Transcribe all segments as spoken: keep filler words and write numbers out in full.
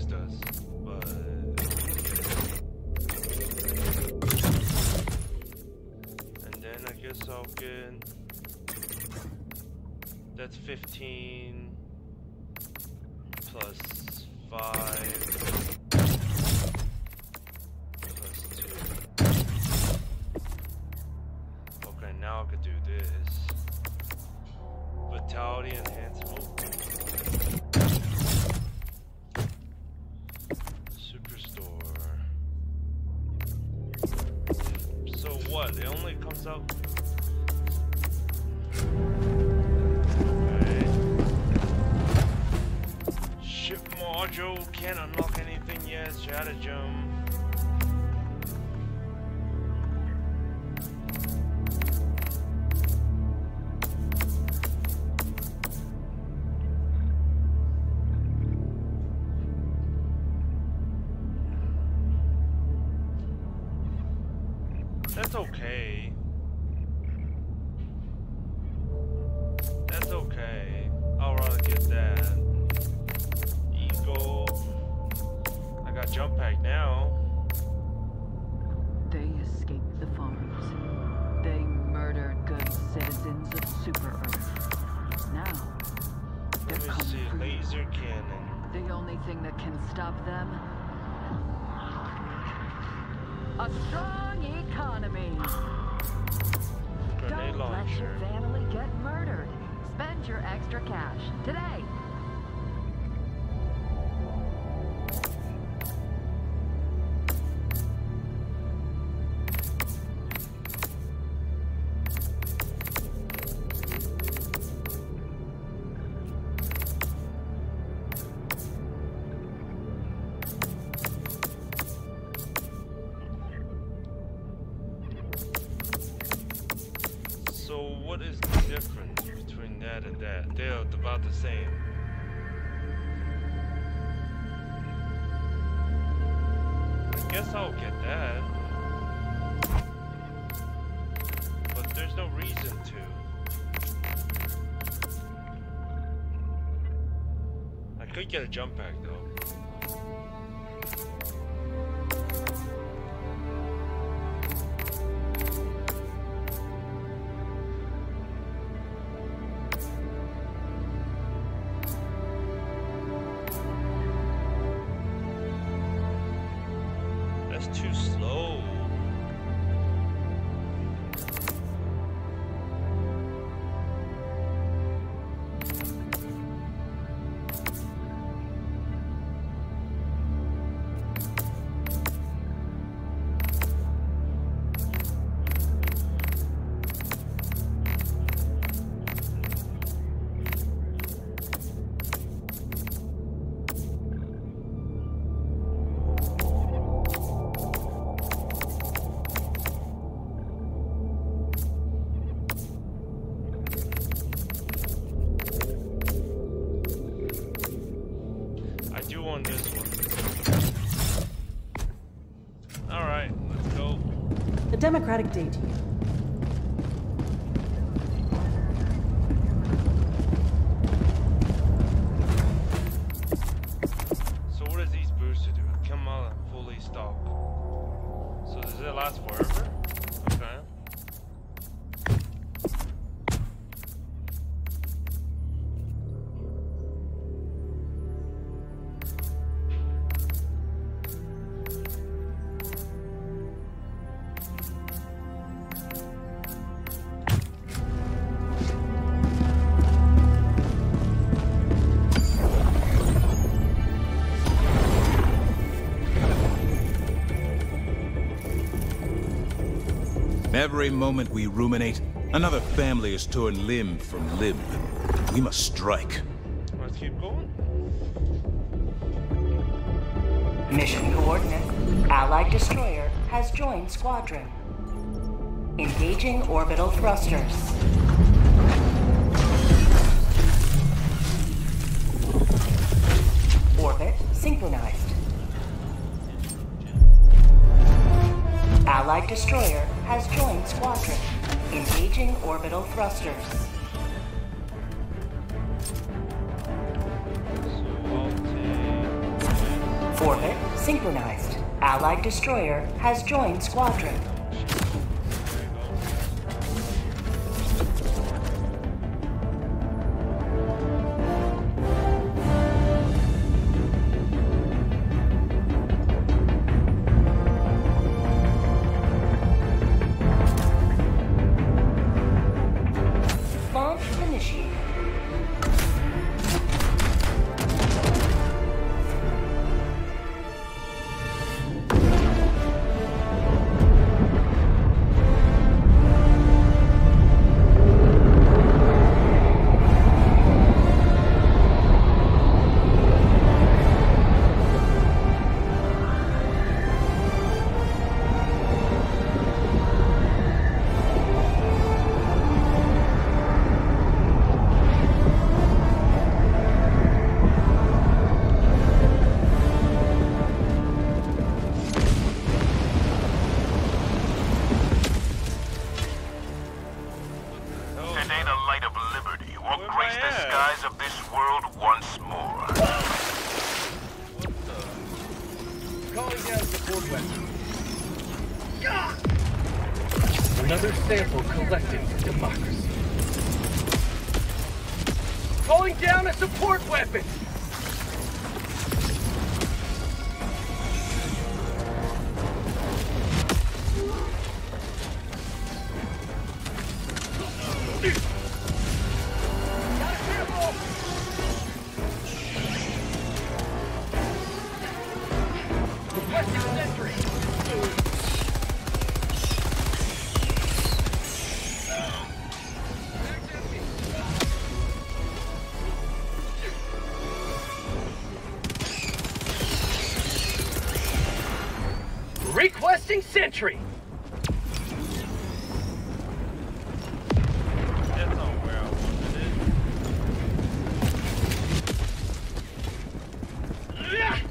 boost us, but and then I guess I'll get that's fifteen plus five plus two. Okay, now I could do this. Vitality enhancement. Superstore. So what? It only comes out. Okay. Ship module can't unlock anything yet. Stratagem. That's okay. That's okay. I'll rather get that. Eagle. I got jump pack now. They escaped the farms. They murdered good citizens of Super Earth. Now, they're Let me coming see. for you. Laser cannon. The only thing that can stop them, a strong economy. Grenade Don't let launcher. your family get murdered. Spend your extra cash today. So what is the difference between that and that? They're about the same. I guess I'll get that. But there's no reason to. I could get a jump pack though. That's too slow. I do want this one. Alright, let's go. A democratic day to you. So what does these boosters do? Come on, fully stock. So does it last forever? Okay. Every moment we ruminate, another family is torn limb from limb. We must strike. Let's keep going. Mission coordinates. Allied destroyer has joined squadron. Engaging orbital thrusters. Orbit synchronized. Allied destroyer has joined squadron. Engaging orbital thrusters. So I'll take Orbit synchronized. Allied destroyer has joined squadron. Launch initiated. Today the light of liberty will Where's grace my the ass? skies of this world once more. Calling down support weapon. Another sample collected for democracy. Calling down a support weapon! Requesting sentry! Requesting sentry! That's not where I wanted it.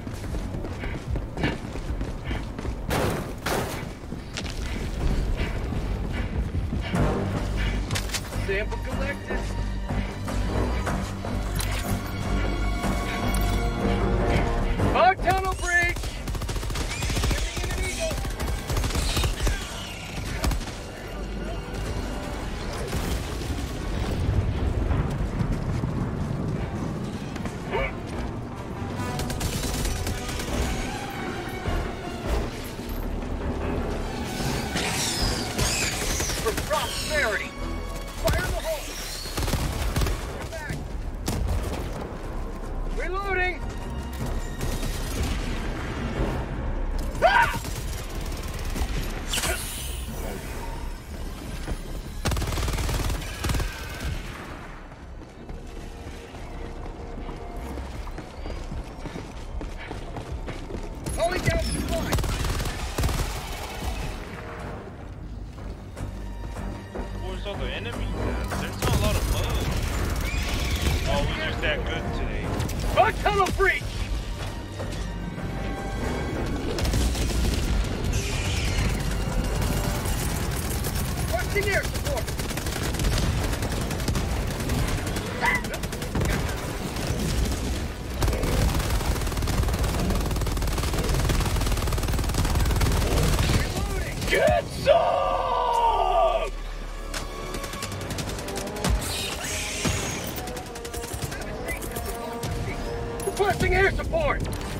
Sample collected. Fog tunnel breach! Giving it an eagle! For prosperity! Fire in the hole! Come back! Reloading! Ah! Calling down supply! Where's all the enemies at? There's not a lot of bugs. Oh, we're just that good today. Fog tunnel breach! Requesting air support! Reloading! Get some! Requesting air support!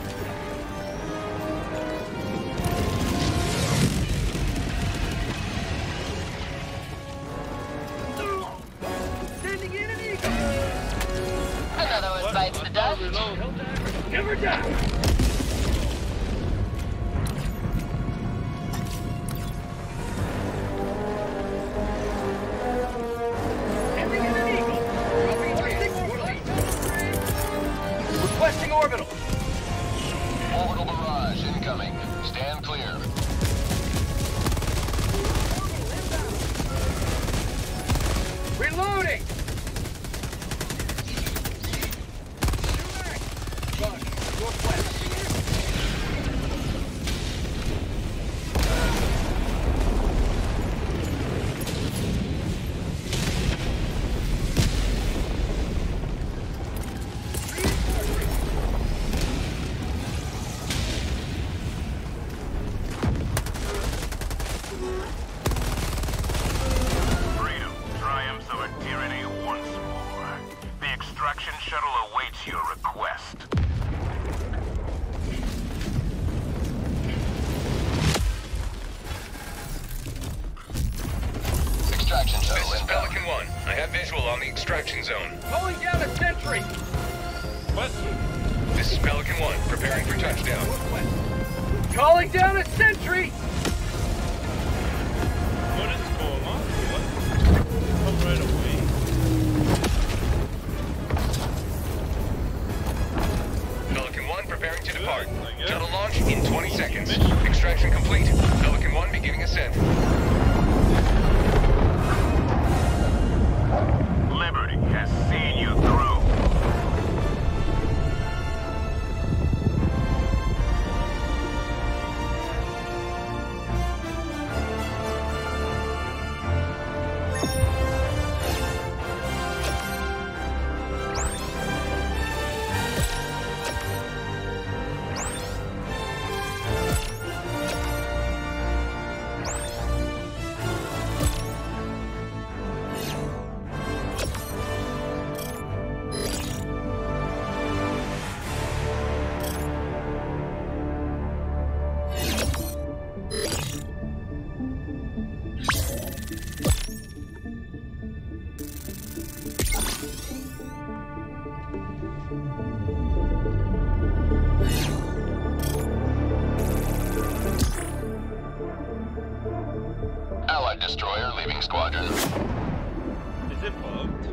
Sending in an eagle! Another one bites the dust. Helldiver, never die! Sending in an eagle! Requesting orbital! Orbital barrage incoming. Stand clear. Reloading! down. Calling down a sentry! What is going on? What? Come right away. Pelican one preparing to Good, depart. I guess. Shuttle launch in twenty seconds. Extraction complete. Pelican one beginning ascent. Liberty has seen you through. Allied destroyer leaving squadron. Is it bugged?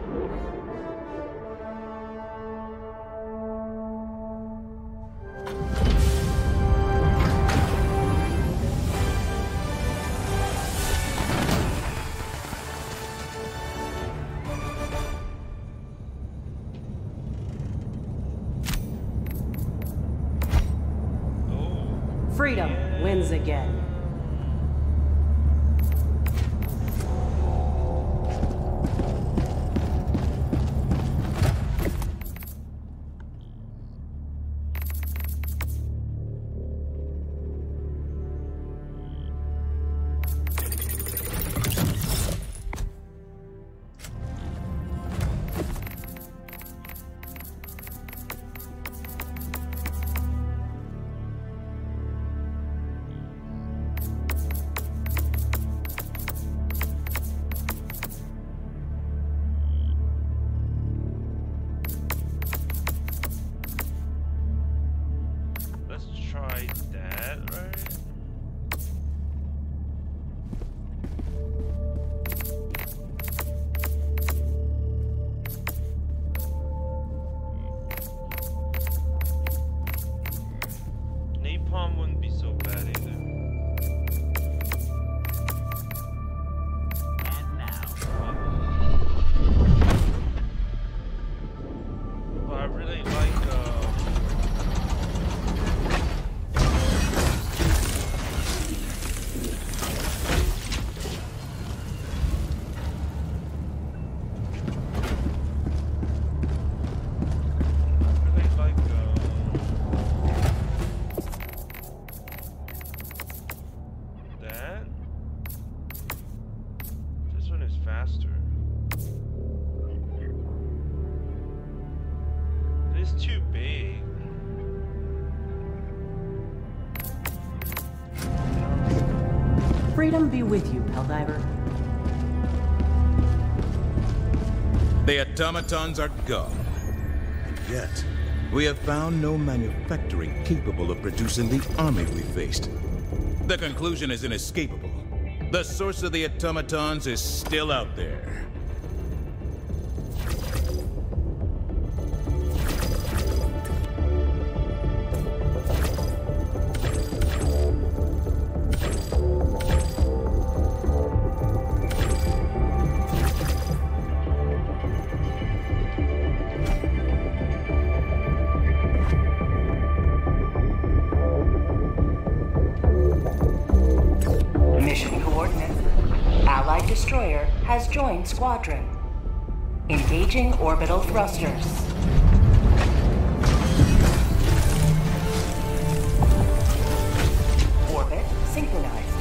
Oh. Freedom wins again. Let's try that, right? Napalm wouldn't be so bad either. And now. But I really like, uh... I really like, uh... that. This one is faster. It's too big. Freedom be with you, Helldiver. The automatons are gone. And yet, we have found no manufacturing capable of producing the army we faced. The conclusion is inescapable. The source of the automatons is still out there. Mission coordinates. Allied destroyer has joined squadron. Engaging orbital thrusters. Orbit synchronized.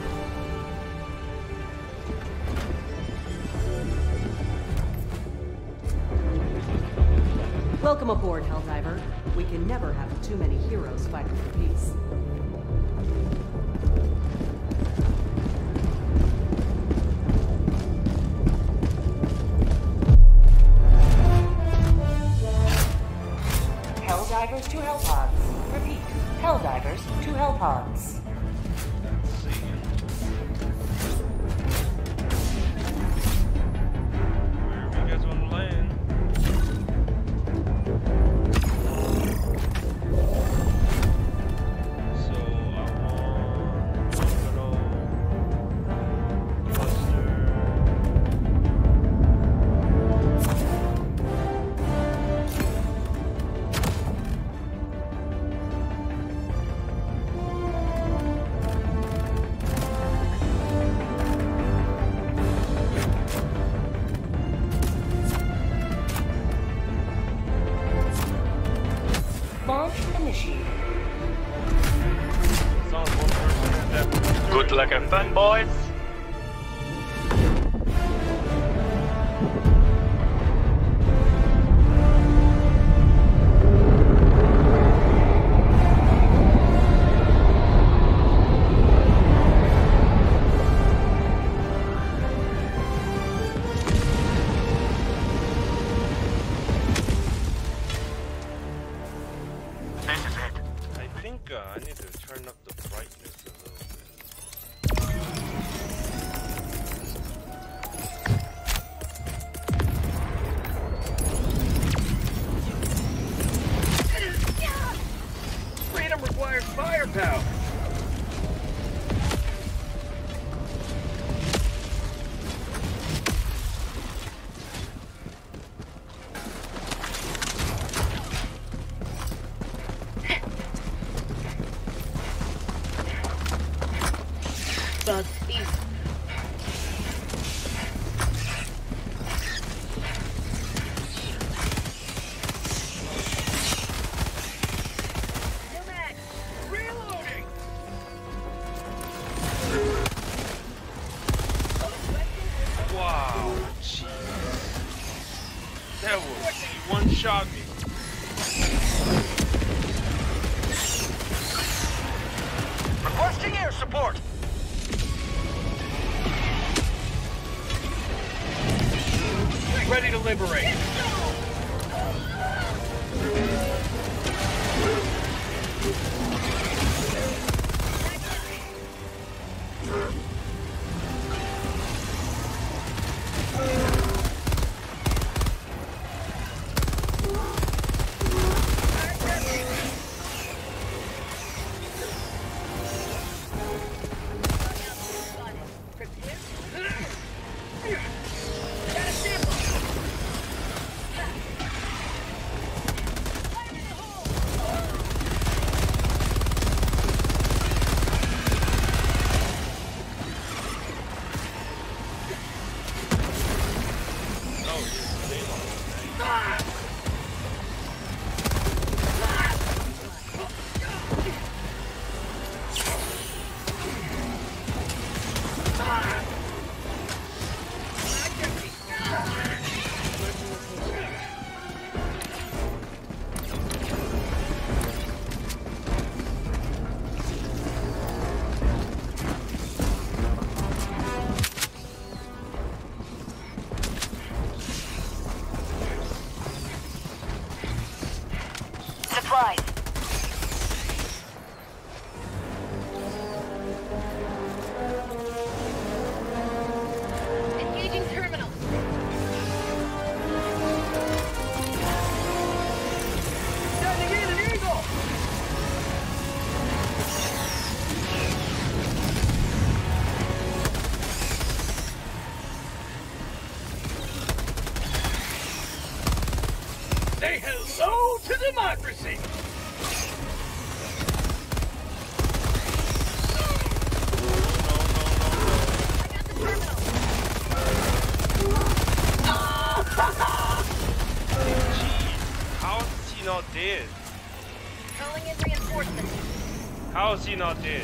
Welcome aboard, Helldiver. We can never have too many heroes fighting for peace. Helldivers to Hellpods. Repeat, Helldivers to Hellpods. Let's see. Wherever you guys want to land. So I want orbital cluster. Launch initiated. As long as one person has that. Good luck and fun, boys. This is it. I think uh, I need to turn up the brightness a little bit. Freedom requires firepower. Bug easy. Reloading. Wow, jeez. That was he one shot me. Requesting air support. Ready to liberate. Supplies. Engaging terminal. Sending in an eagle. Say hello to democracy. How is he not dead? Calling in reinforcements. How is he not dead?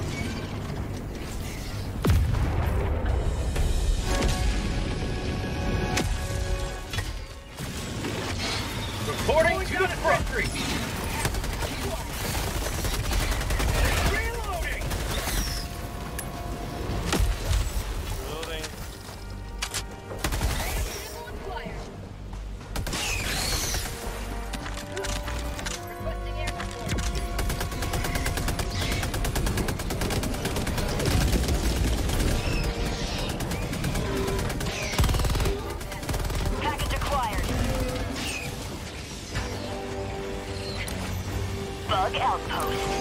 Reporting to the front. Reloading. Building. Missile acquired. Requesting air support. outpost.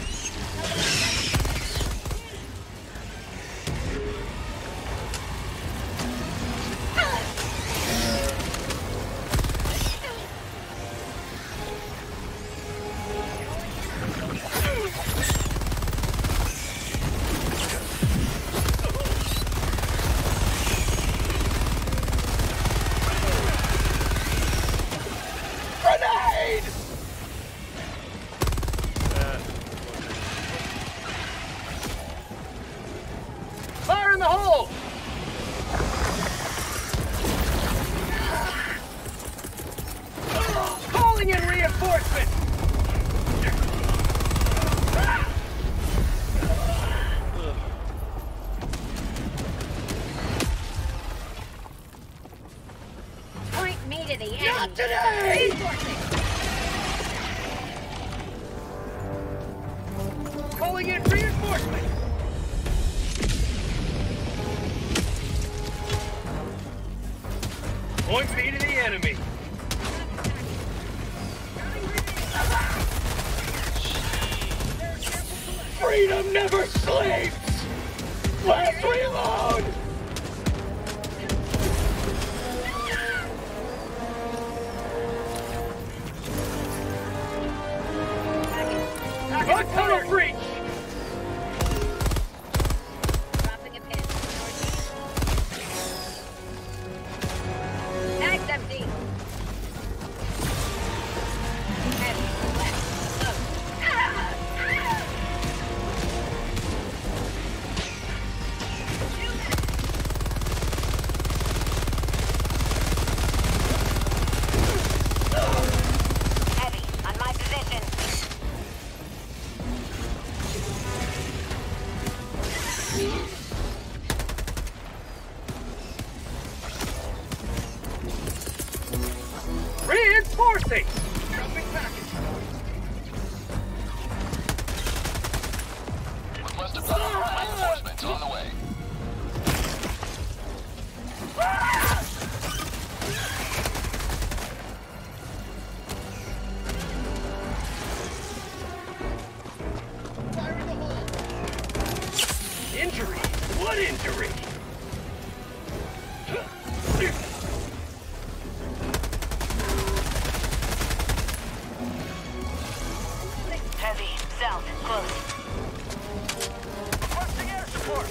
Fire in the hole! Calling in reinforcements! Point me to the enemy. Not today! Calling in reinforcements! Point me to the enemy. Freedom never sleeps! Let's reload! A tunnel breach! Dropping a pin. Mag's empty. Heavy, left, low. Heavy, on my position. Reinforcing! Dropping package. Request a reinforcements on the way. Fire in the hole! Injury? What injury? Heavy, south, close. Requesting air support!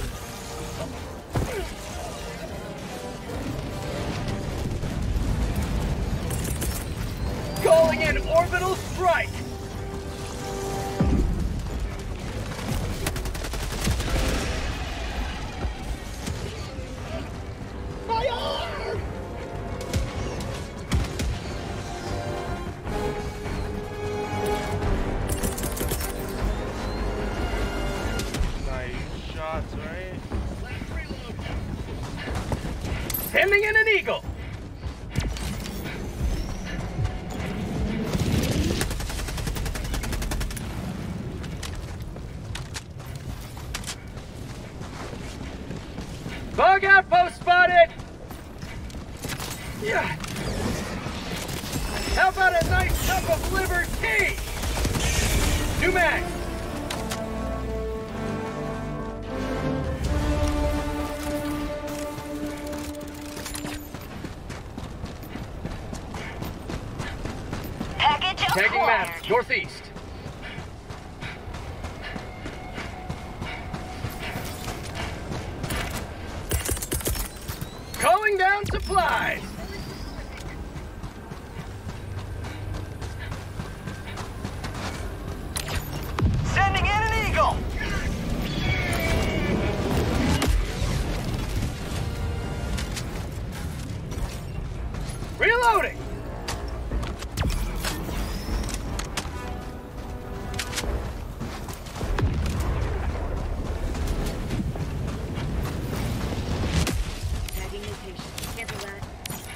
Calling in orbital strike! Fire! Nice shots, right? Sending in an eagle! Bug outpost spotted! Yeah. How about a nice cup of liver tea? Two mags. Package Tagging acquired. map, northeast. Calling down supplies. Sending in an eagle. Reloading. Tagging location. Cancel that.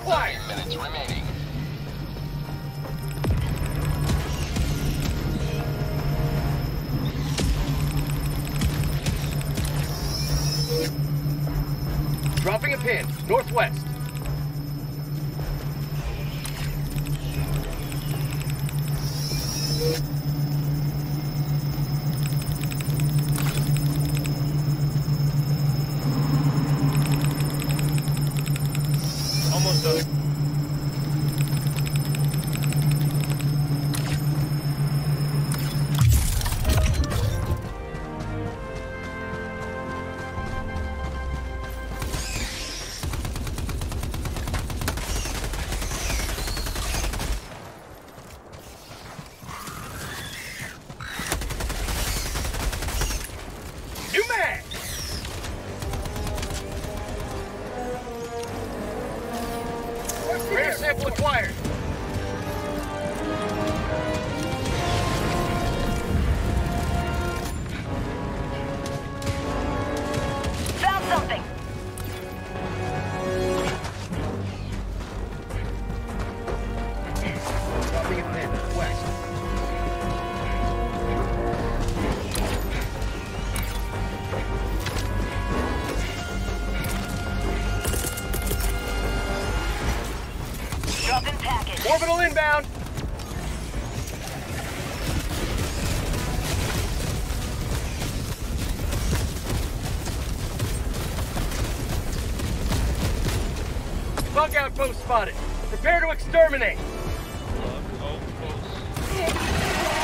acquired. Five minutes remaining. Dropping a pin, northwest. Almost done. New mag! Rare sample acquired. Found something. Dropping a pin, west. Dropping package. Orbital inbound. Bug outpost spotted. Prepare to exterminate. Love outpost.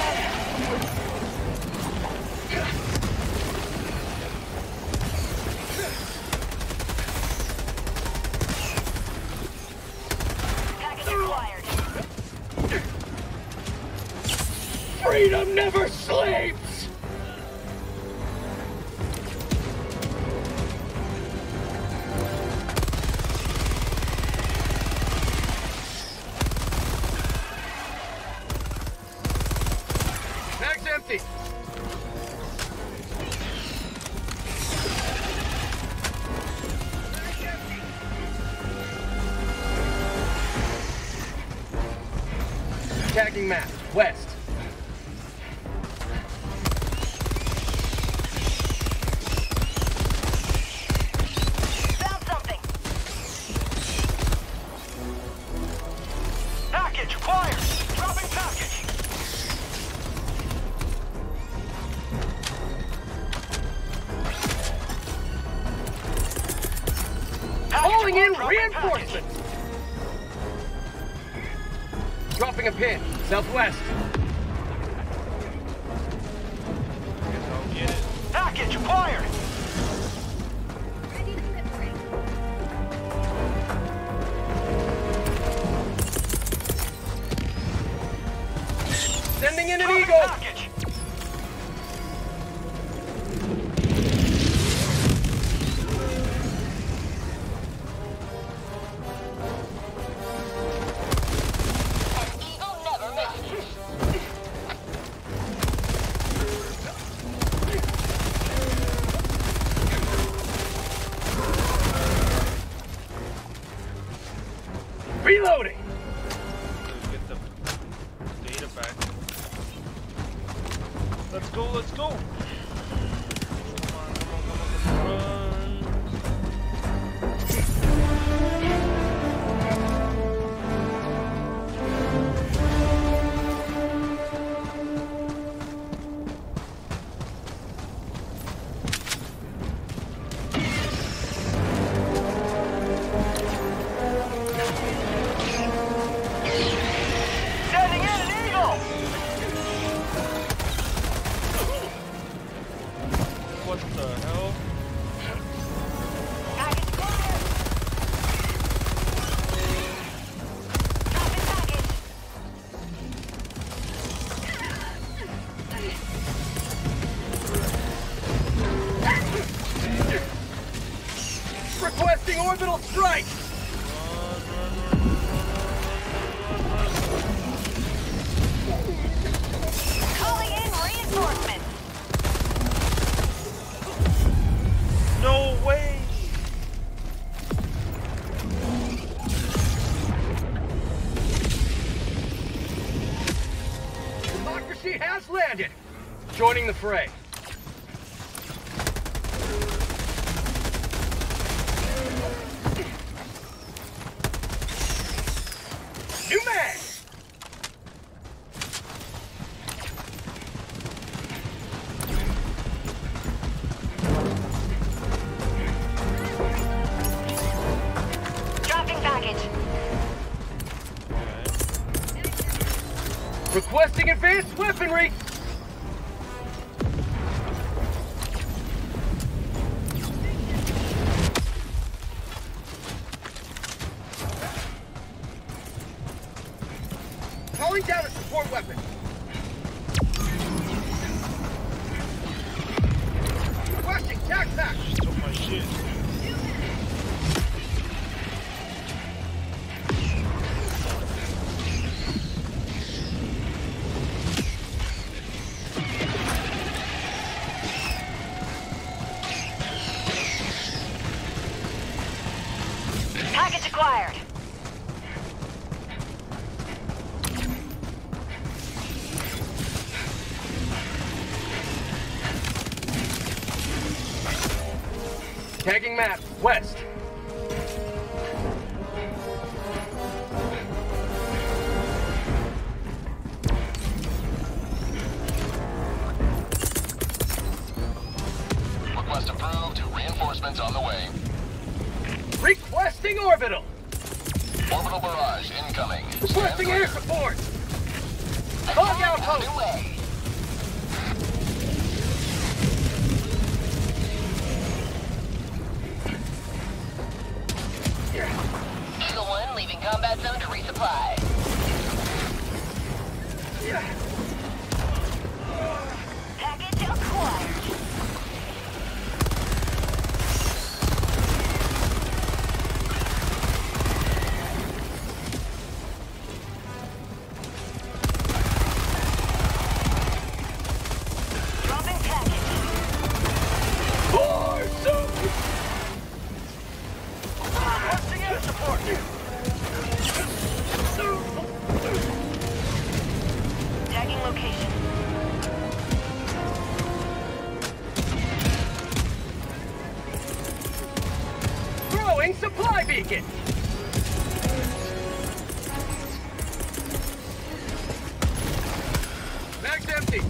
Package acquired. Freedom never sleeps! Bag's empty. Tagging map, west. Found something. Package acquired! Dropping package! Calling in reinforcements! Dropping a pin, southwest. Guess I'll get it. Package acquired! Sending in an eagle! Package. Reloading! To get the data back. Let's go, let's go! Come on, come on, come on, let's run! Sending in an eagle! What the hell? Package acquired. Dropping package. Requesting orbital strike! Calling in reinforcements. No way! Joining the fray. New mag! Dropping package. Requesting advanced weaponry! Calling down a support weapon. Requesting tac pack. Just took my shit. Package acquired. Tagging map, west. Request approved. Reinforcements on the way. Requesting orbital. Orbital barrage incoming. Requesting air support. Fog outpost. Underway. Eagle one leaving combat zone to resupply. Package acquired. Dropping package. Requesting air support. Tagging location. Throwing supply beacon. Mag's empty.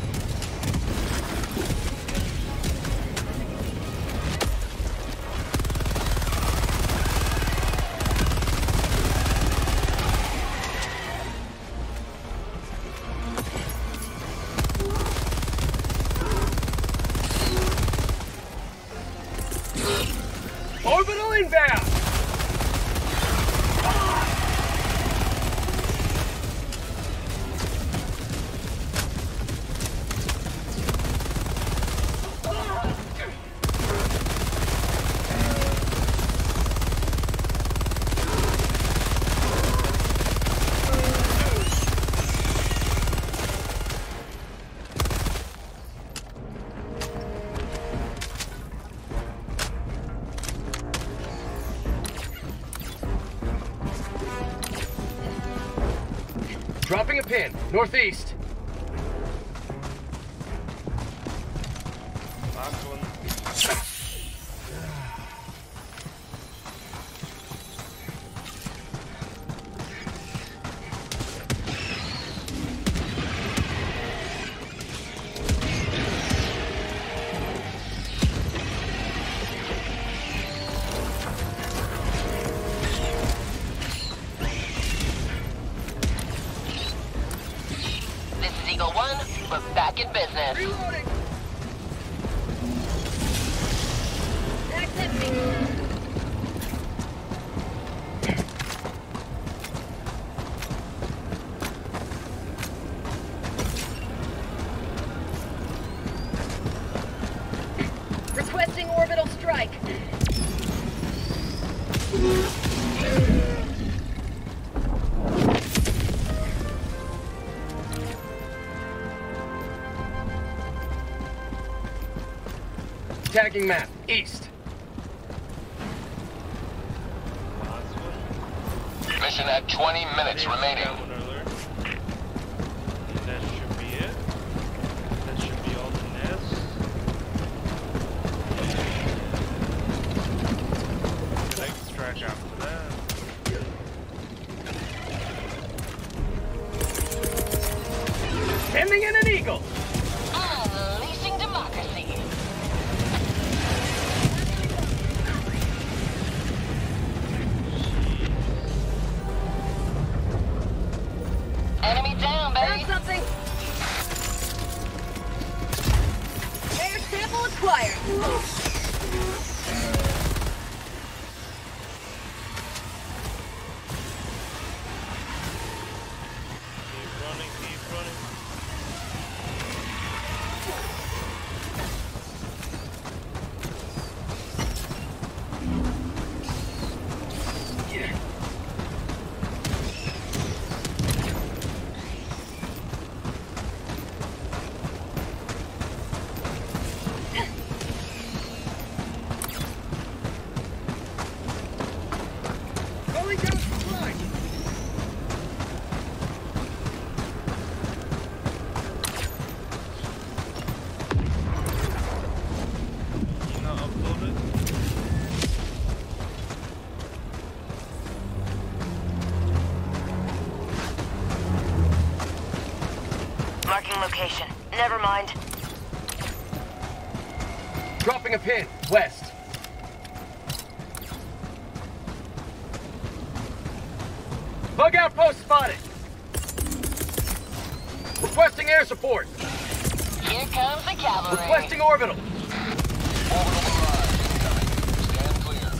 Orbital inbound! Dropping a pin, northeast. Last one. This is Eagle one. We're back in business. Reloading! Requesting orbital strike. Tagging map, east. Last one. Mission at twenty minutes I didn't remaining. see that one earlier. And that should be it. That should be all the location. Never mind. Dropping a pin, west. Bug outpost spotted. Requesting air support. Here comes the cavalry. Requesting orbital. Orbital arrived. Stand clear.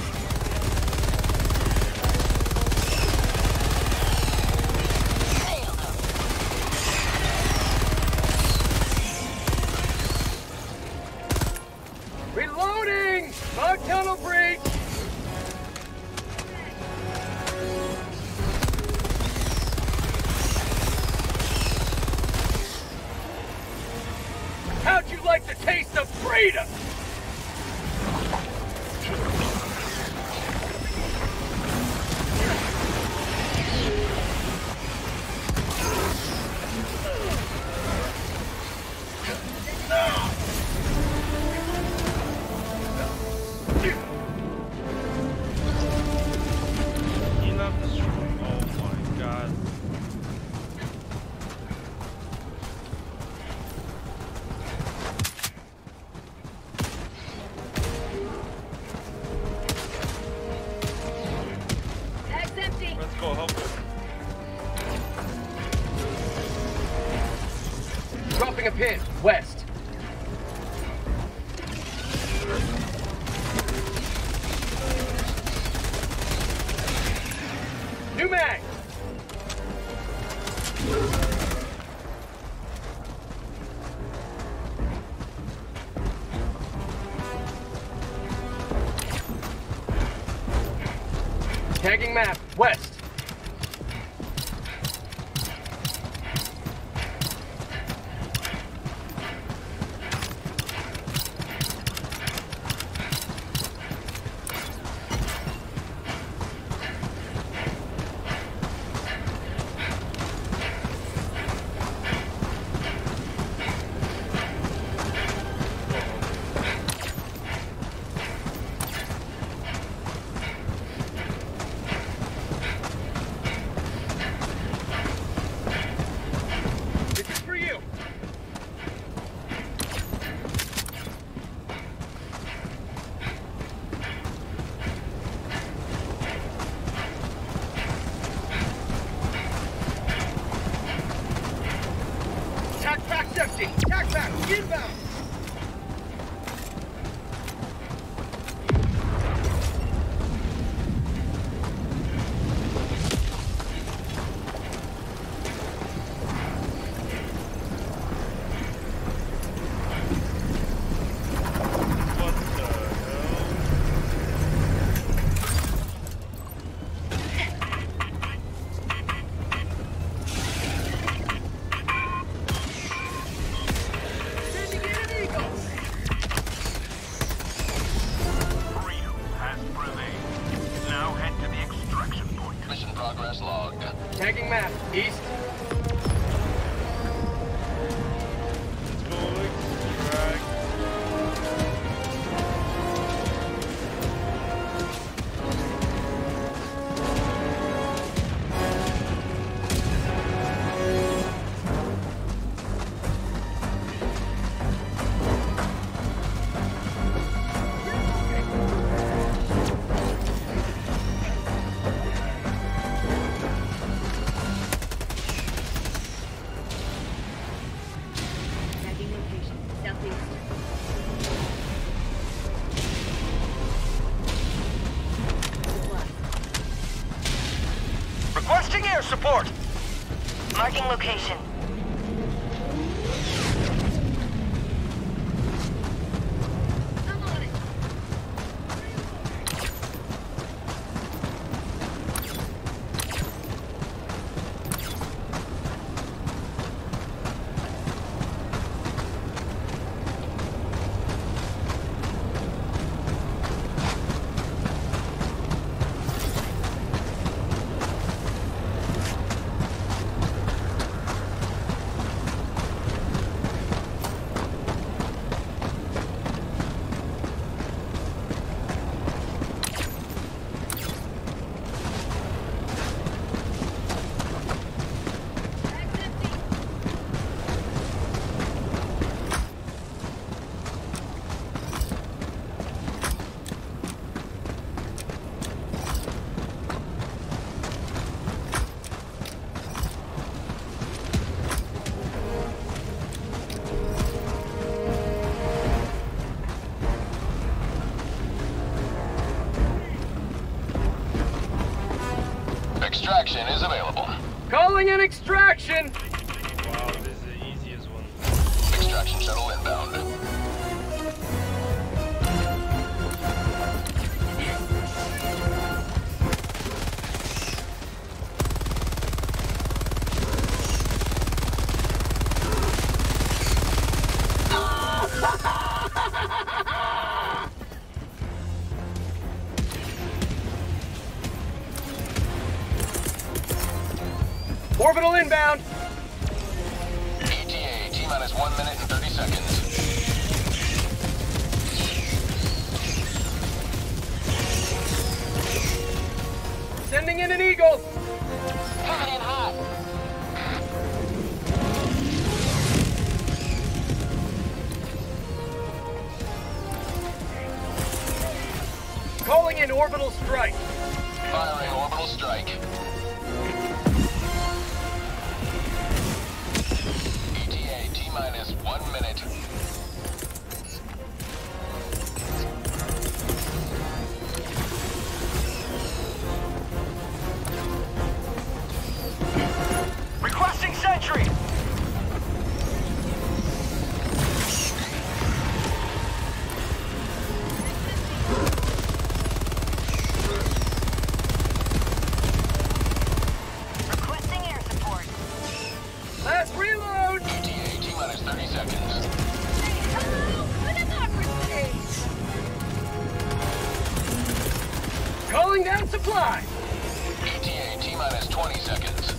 Nailed them. Reloading! Bug tunnel breach! How'd you like the taste of freedom? Enough destroying. Oh my god. Bag's empty. Let's go help him. Dropping a pin, west. New mag! Tagging map, west. This is for you. Tac pack's empty. Tac pack, inbound. What the hell? Sending in an eagle. Freedom has prevailed. Now head to the extraction point. Mission progress logged. Tagging map, east. Let's go extract. Tagging location. Southeast. Supplies. Requesting air support. Marking location. I'm on it. Extraction is available. Calling in extraction! Wow, this is the easiest one. Extraction shuttle inbound. Orbital inbound! E T A, T-minus one minute and thirty seconds. Sending in an Eagle! Coming in hot. Calling in orbital strike! Firing orbital strike. E T A, T-minus one minute. Requesting sentry! Requesting air support. Last reload! E T A, T-minus thirty seconds. Hello, good democracy! Calling down supply! E T A, T-minus twenty seconds.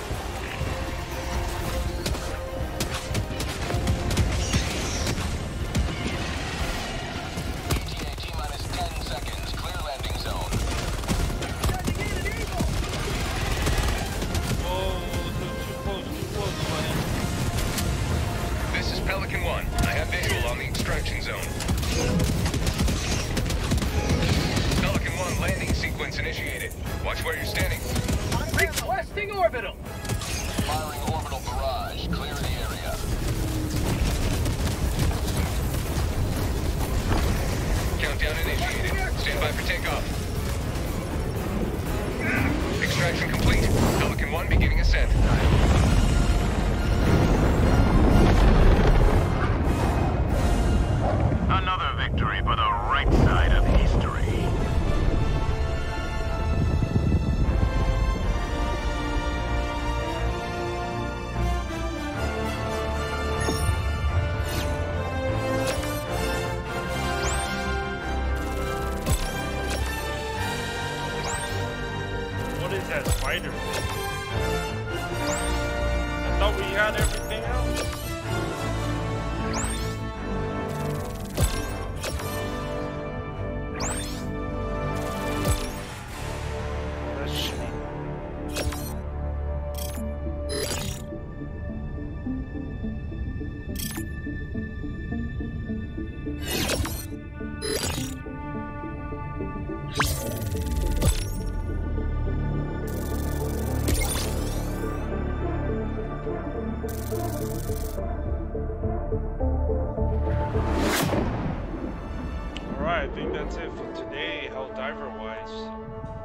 E T A, T-minus ten seconds. Clear landing zone. Sending in an Eagle! Oh, too, too close, too close, buddy. This is Pelican one. I have visual on the extraction zone. Pelican one landing sequence initiated. Watch where you're standing. Requesting orbital! Firing orbital barrage. Clear the area. Countdown initiated. Stand by for takeoff. Extraction complete. Pelican one beginning ascent. Another victory for the right side of history. What is that spider? I thought we had everything else. That's shitty. Alright, I think that's it for today, Helldiver wise.